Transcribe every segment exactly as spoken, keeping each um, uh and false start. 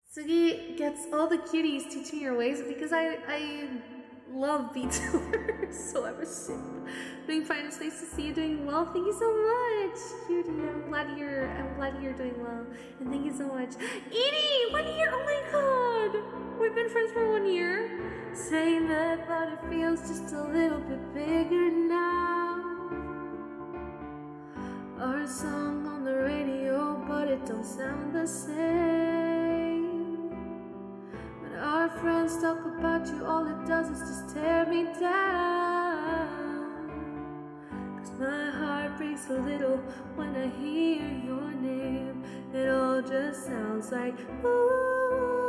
Sugi gets all the cuties teaching your ways because I I love VTubers, so I was sick. Doing fine. It's nice to see you doing well. Thank you so much, cutie. I'm glad you're I'm glad you're doing well, and thank you so much, Edie. One year. Oh my God, we've been friends for one year. Saying that, but it feels just a little bit bigger now. Our song on the radio, but it don't sound the same. When our friends talk about you, all it does is just tear me down. Cause my heart breaks a little when I hear your name. It all just sounds like ooh.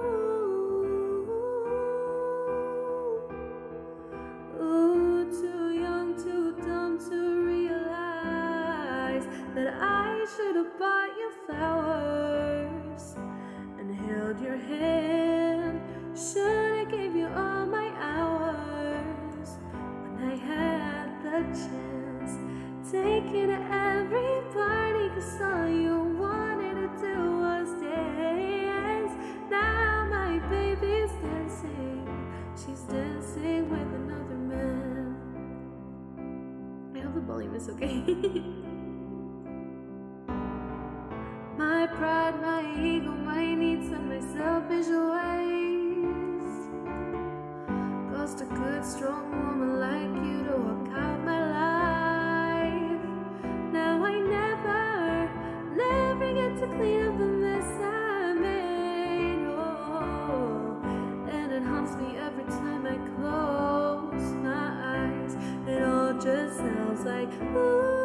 Ooh, too young, too dumb to realize that I should have bought you flowers and held your hand. Should have gave you all my hours when I had the chance. Taking to every party cause all you wanted to do was dance. Now my baby's dancing. She's dancing with another man. I hope the volume is okay. My pride, my ego, my needs, and my selfish ways caused a good, strong woman like you to walk out my life. Now I never, never get to clean up the mess I made. Oh, and it haunts me every time I close my eyes. It all just sounds like ooh.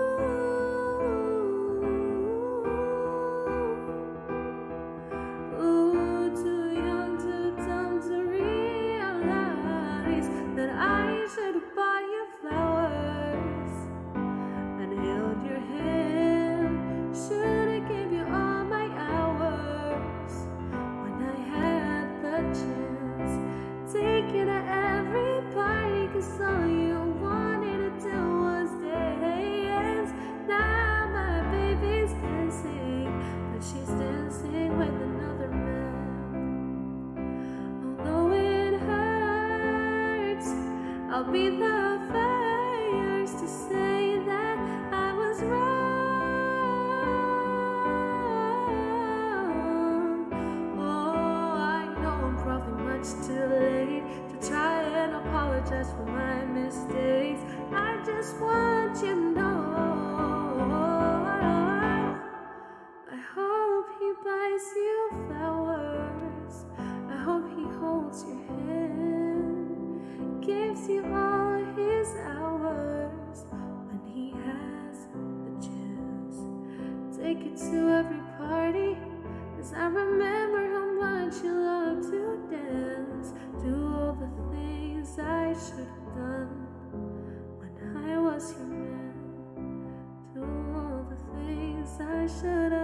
All you wanted to do was dance. Now my baby's dancing, but she's dancing with another man. Although it hurts, I'll be the first to say that I was wrong. Oh, I know I'm probably much too late to try and apologize for my mistakes. I just want you to know I hope he buys you flowers. I hope he holds your hand, gives you all his hours when he has the chance. Take it to every party, cause I remember how much you love to dance. Do all the things I should have done when I was your man. Do all the things I should have